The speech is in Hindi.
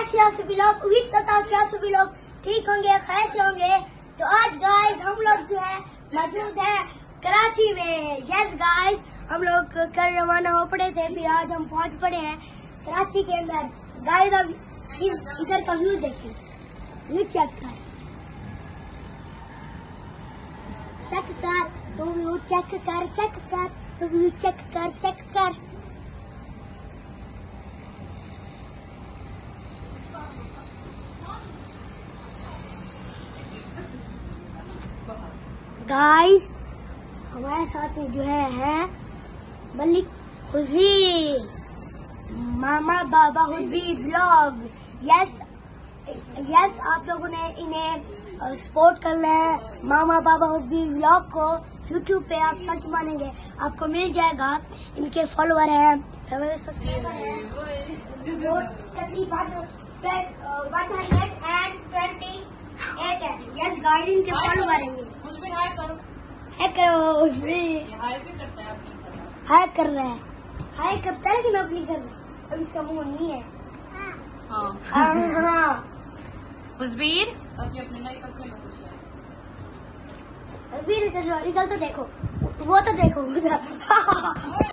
कैसे हो सभी लोग? उम्मीद करता हूँ कि आप सभी लोग ठीक होंगे, खैर से होंगे। तो आज गाइस हम लोग जो है मौजूद है कराची में। यस गाइस, हम लोग कल रवाना हो पड़े थे, फिर आज हम पहुंच पड़े हैं कराची के अंदर। गाइस अब इधर का व्यू देखें, व्यू चेक कर, तो व्यू चेक कर, तो व्यू चेक कर। गाइस हमारे साथ में जो है मलिक हुजवीर, मामा बाबा हुजवीर व्लॉग। यस आप लोगों ने इन्हें सपोर्ट करना है, मामा बाबा हुजवीर व्लॉग को। यूट्यूब पे आप सर्च मानेंगे आपको मिल जाएगा। इनके फॉलोअर हैं, हमारे सब्सक्राइबर हैं जो तकरीबन 128 है। यस गाइस इनके फॉलोअर हैं। हाय करो, हाय भी करता है, हाय कर रहा है, हाय करता है लेकिन अब नहीं कर रहा, अब इसका मुंह नहीं है। हाँ हुजवीर अभी अपने नए कपड़े में खुश है। हुजवीर इधर तो देखो, वो तो देखो